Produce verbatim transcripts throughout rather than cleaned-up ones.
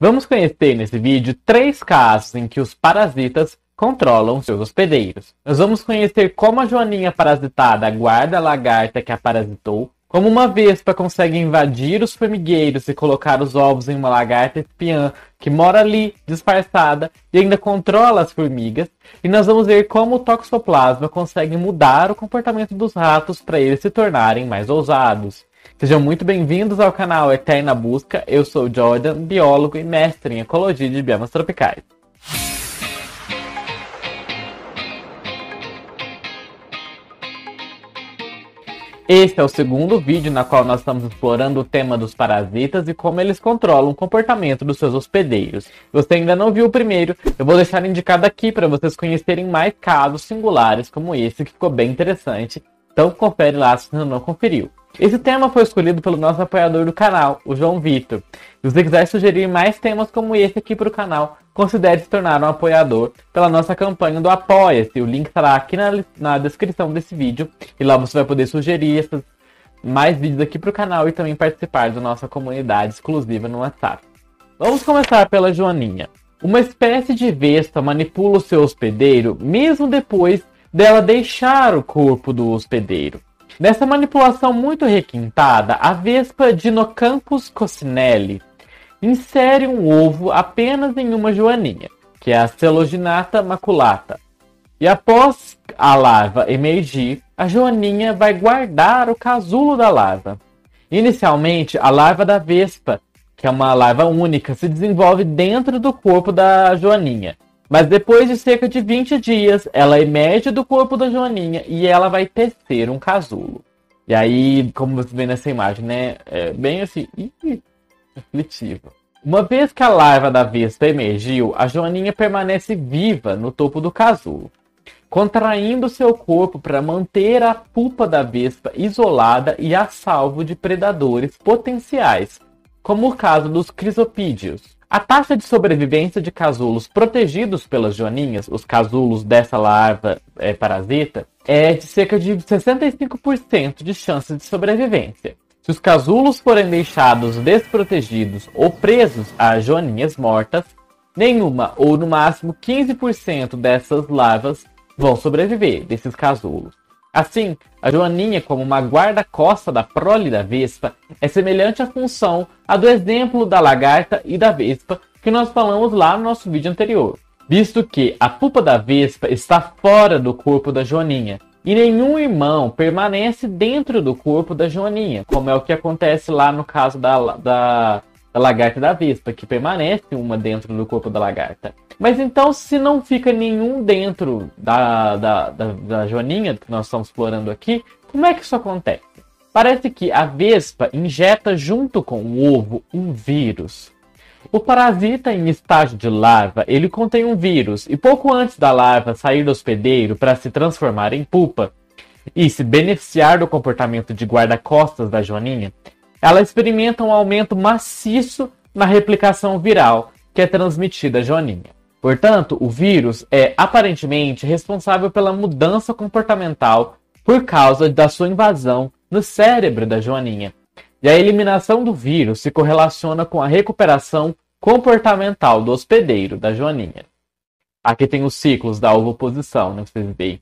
Vamos conhecer nesse vídeo três casos em que os parasitas controlam seus hospedeiros. Nós vamos conhecer como a joaninha parasitada guarda a lagarta que a parasitou, como uma vespa consegue invadir os formigueiros e colocar os ovos em uma lagarta espiã que mora ali, disfarçada, e ainda controla as formigas. E nós vamos ver como o toxoplasma consegue mudar o comportamento dos ratos para eles se tornarem mais ousados. Sejam muito bem-vindos ao canal Eterna Busca. Eu sou o Jordan, biólogo e mestre em ecologia de biomas tropicais. Este é o segundo vídeo na qual nós estamos explorando o tema dos parasitas e como eles controlam o comportamento dos seus hospedeiros. Se você ainda não viu o primeiro, eu vou deixar indicado aqui para vocês conhecerem mais casos singulares como esse, que ficou bem interessante. Então confere lá se você não conferiu. Esse tema foi escolhido pelo nosso apoiador do canal, o João Vitor. Se você quiser sugerir mais temas como esse aqui para o canal, considere se tornar um apoiador pela nossa campanha do Apoia-se. O link estará aqui na, na descrição desse vídeo. E lá você vai poder sugerir esses, mais vídeos aqui para o canal e também participar da nossa comunidade exclusiva no WhatsApp. Vamos começar pela joaninha. Uma espécie de vespa manipula o seu hospedeiro mesmo depois dela deixar o corpo do hospedeiro. Nessa manipulação muito requintada, a vespa Dinocampus coccinelle insere um ovo apenas em uma joaninha, que é a Celogenata maculata. E após a larva emergir, a joaninha vai guardar o casulo da larva. Inicialmente, a larva da vespa, que é uma larva única, se desenvolve dentro do corpo da joaninha. Mas depois de cerca de vinte dias, ela emerge do corpo da joaninha e ela vai tecer um casulo. E aí, como você vê nessa imagem, né? É bem assim, ih, aflitivo. Uma vez que a larva da vespa emergiu, a joaninha permanece viva no topo do casulo, contraindo seu corpo para manter a pupa da vespa isolada e a salvo de predadores potenciais, como o caso dos crisopídeos. A taxa de sobrevivência de casulos protegidos pelas joaninhas, os casulos dessa larva é, parasita, é de cerca de sessenta e cinco por cento de chance de sobrevivência. Se os casulos forem deixados desprotegidos ou presos a joaninhas mortas, nenhuma ou no máximo quinze por cento dessas larvas vão sobreviver desses casulos. Assim, a joaninha, como uma guarda-costa da prole da vespa, é semelhante à função a do exemplo da lagarta e da vespa que nós falamos lá no nosso vídeo anterior, visto que a pupa da vespa está fora do corpo da joaninha e nenhum irmão permanece dentro do corpo da joaninha, como é o que acontece lá no caso da, da, da lagarta e da vespa, que permanece uma dentro do corpo da lagarta. Mas então, se não fica nenhum dentro da, da, da, da joaninha que nós estamos explorando aqui, como é que isso acontece? Parece que a vespa injeta junto com o ovo um vírus. O parasita em estágio de larva, ele contém um vírus, e pouco antes da larva sair do hospedeiro para se transformar em pupa e se beneficiar do comportamento de guarda-costas da joaninha, ela experimenta um aumento maciço na replicação viral que é transmitida à joaninha. Portanto, o vírus é aparentemente responsável pela mudança comportamental por causa da sua invasão no cérebro da joaninha. E a eliminação do vírus se correlaciona com a recuperação comportamental do hospedeiro da joaninha. Aqui tem os ciclos da ovoposição, né? Vocês veem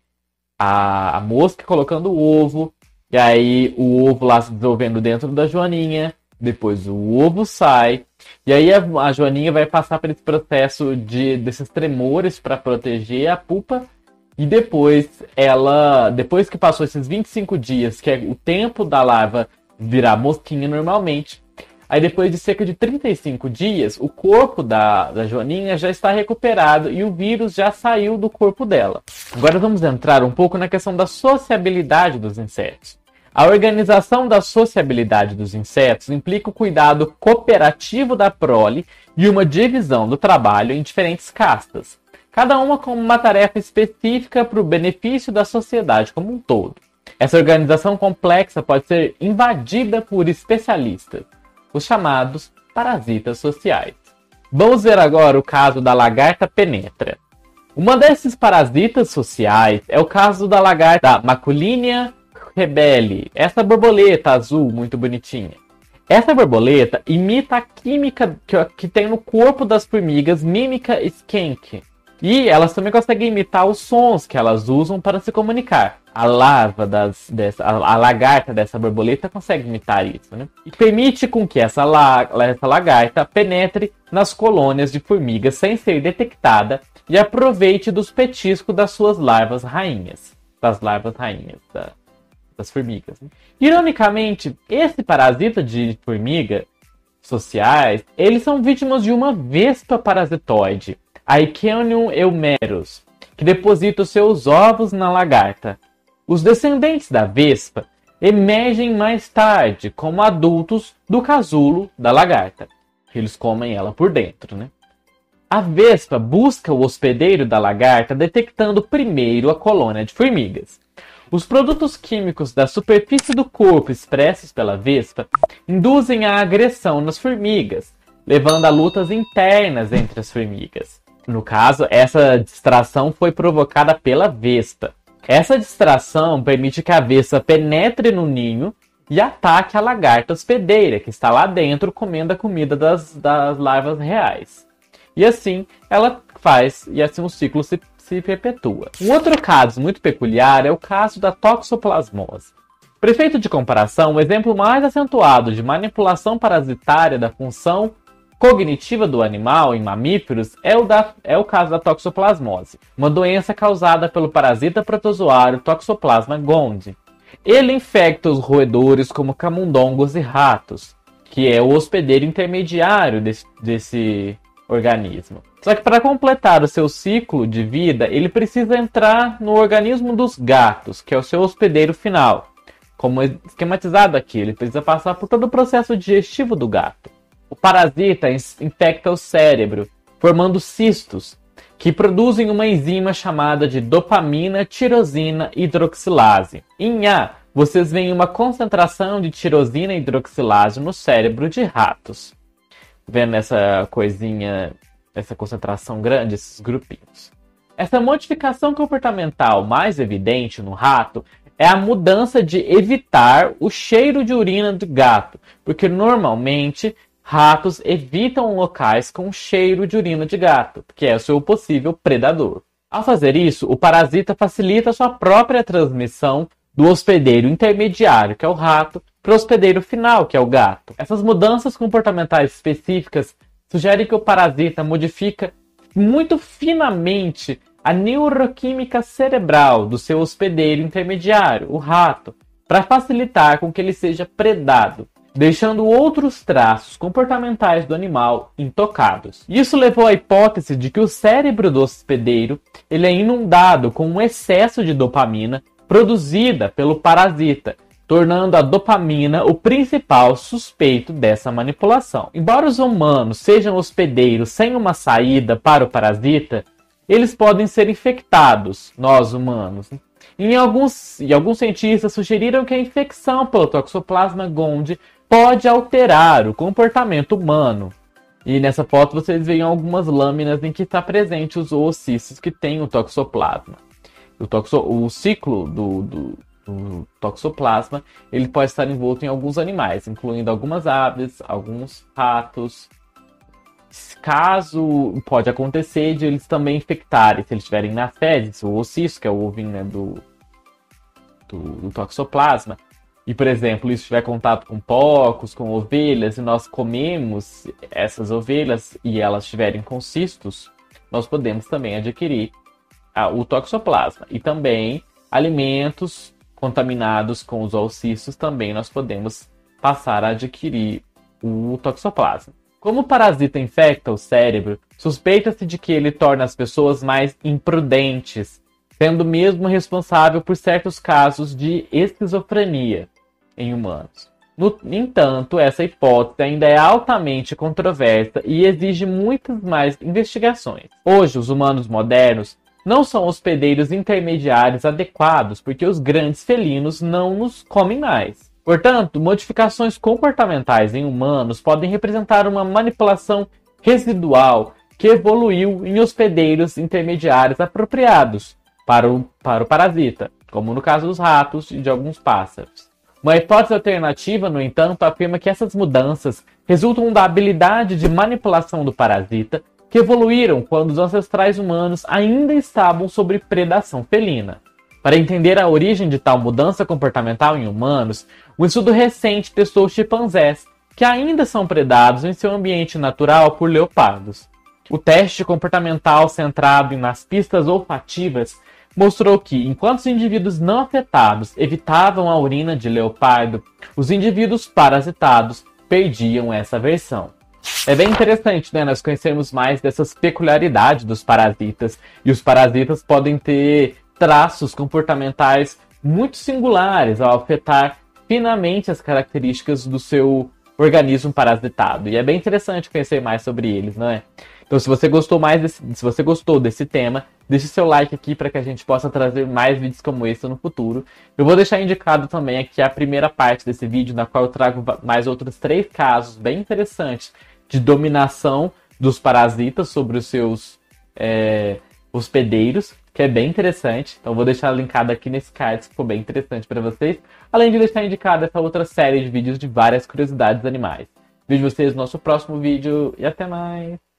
a, a mosca colocando o ovo, e aí o ovo lá se desenvolvendo dentro da joaninha. Depois o ovo sai, e aí a, a joaninha vai passar por esse processo de, desses tremores para proteger a pupa. E depois, ela, depois que passou esses vinte e cinco dias, que é o tempo da larva virar mosquinha normalmente, aí depois de cerca de trinta e cinco dias, o corpo da, da joaninha já está recuperado e o vírus já saiu do corpo dela. Agora vamos entrar um pouco na questão da sociabilidade dos insetos. A organização da sociabilidade dos insetos implica o cuidado cooperativo da prole e uma divisão do trabalho em diferentes castas, cada uma com uma tarefa específica para o benefício da sociedade como um todo. Essa organização complexa pode ser invadida por especialistas, os chamados parasitas sociais. Vamos ver agora o caso da lagarta penetra. Uma desses parasitas sociais é o caso da lagarta Maculinea rebelle, essa borboleta azul muito bonitinha. Essa borboleta imita a química que, que tem no corpo das formigas Mimica skink. E elas também conseguem imitar os sons que elas usam para se comunicar. A larva das, dessa, a, a lagarta dessa borboleta consegue imitar isso, né? E permite com que essa, la, essa lagarta penetre nas colônias de formigas sem ser detectada e aproveite dos petiscos das suas larvas rainhas. Das larvas rainhas da, das formigas. Né? Ironicamente, esse parasita de formiga sociais, eles são vítimas de uma vespa parasitoide, a Icanium eumerus, que deposita os seus ovos na lagarta. Os descendentes da vespa emergem mais tarde como adultos do casulo da lagarta. Eles comem ela por dentro, né? A vespa busca o hospedeiro da lagarta detectando primeiro a colônia de formigas. Os produtos químicos da superfície do corpo expressos pela vespa induzem a agressão nas formigas, levando a lutas internas entre as formigas. No caso, essa distração foi provocada pela vespa. Essa distração permite que a vespa penetre no ninho e ataque a lagarta hospedeira, que está lá dentro comendo a comida das, das larvas reais. E assim ela faz, e assim o ciclo se, se perpetua. Um outro caso muito peculiar é o caso da toxoplasmose. Para efeito de comparação, o exemplo mais acentuado de manipulação parasitária da função cognitiva do animal em mamíferos é o, da, é o caso da toxoplasmose, uma doença causada pelo parasita protozoário Toxoplasma gondii. Ele infecta os roedores como camundongos e ratos, que é o hospedeiro intermediário desse, desse organismo. Só que para completar o seu ciclo de vida, ele precisa entrar no organismo dos gatos, que é o seu hospedeiro final. Como esquematizado aqui, ele precisa passar por todo o processo digestivo do gato. O parasita infecta o cérebro, formando cistos, que produzem uma enzima chamada de dopamina tirosina hidroxilase. Em A, vocês veem uma concentração de tirosina hidroxilase no cérebro de ratos. Vendo essa coisinha, essa concentração grande, esses grupinhos. Essa modificação comportamental mais evidente no rato é a mudança de evitar o cheiro de urina do gato, porque normalmente ratos evitam locais com cheiro de urina de gato, que é o seu possível predador. Ao fazer isso, o parasita facilita a sua própria transmissão do hospedeiro intermediário, que é o rato, para o hospedeiro final, que é o gato. Essas mudanças comportamentais específicas sugerem que o parasita modifica muito finamente a neuroquímica cerebral do seu hospedeiro intermediário, o rato, para facilitar com que ele seja predado, deixando outros traços comportamentais do animal intocados. Isso levou à hipótese de que o cérebro do hospedeiro ele é inundado com um excesso de dopamina produzida pelo parasita, tornando a dopamina o principal suspeito dessa manipulação. Embora os humanos sejam hospedeiros sem uma saída para o parasita, eles podem ser infectados, nós humanos. Em alguns, e alguns cientistas sugeriram que a infecção pelo Toxoplasma gondii pode alterar o comportamento humano. E nessa foto vocês veem algumas lâminas em que está presente os oocistos que têm o toxoplasma. O, toxo, o ciclo do, do, do toxoplasma ele pode estar envolto em alguns animais, incluindo algumas aves, alguns ratos. Caso pode acontecer de eles também infectarem, se eles estiverem na fezes, o oocisto, que é o ovinho, né, do, do, do toxoplasma, e, por exemplo, isso tiver contato com porcos, com ovelhas, e nós comemos essas ovelhas e elas estiverem com cistos, nós podemos também adquirir ah, o toxoplasma. E também alimentos contaminados com os oocistos também nós podemos passar a adquirir o toxoplasma. Como o parasita infecta o cérebro, suspeita-se de que ele torna as pessoas mais imprudentes, sendo mesmo responsável por certos casos de esquizofrenia em humanos. No entanto, essa hipótese ainda é altamente controversa e exige muitas mais investigações. Hoje, os humanos modernos não são hospedeiros intermediários adequados porque os grandes felinos não nos comem mais. Portanto, modificações comportamentais em humanos podem representar uma manipulação residual que evoluiu em hospedeiros intermediários apropriados para o, para o parasita, como no caso dos ratos e de alguns pássaros. Uma hipótese alternativa, no entanto, afirma que essas mudanças resultam da habilidade de manipulação do parasita, que evoluíram quando os ancestrais humanos ainda estavam sob predação felina. Para entender a origem de tal mudança comportamental em humanos, um estudo recente testou chimpanzés, que ainda são predados em seu ambiente natural por leopardos. O teste comportamental centrado nas pistas olfativas mostrou que, enquanto os indivíduos não afetados evitavam a urina de leopardo, os indivíduos parasitados perdiam essa versão. É bem interessante, né, nós conhecermos mais dessas peculiaridades dos parasitas, e os parasitas podem ter traços comportamentais muito singulares ao afetar finamente as características do seu organismo parasitado. E é bem interessante conhecer mais sobre eles, não é? Então, se você gostou mais desse, se você gostou desse tema, deixe seu like aqui para que a gente possa trazer mais vídeos como esse no futuro. Eu vou deixar indicado também aqui a primeira parte desse vídeo, na qual eu trago mais outros três casos bem interessantes de dominação dos parasitas sobre os seus é, hospedeiros, que é bem interessante. Então, eu vou deixar linkado aqui nesse card, se for bem interessante para vocês. Além de deixar indicado essa outra série de vídeos de várias curiosidades animais. Vejo vocês no nosso próximo vídeo e até mais!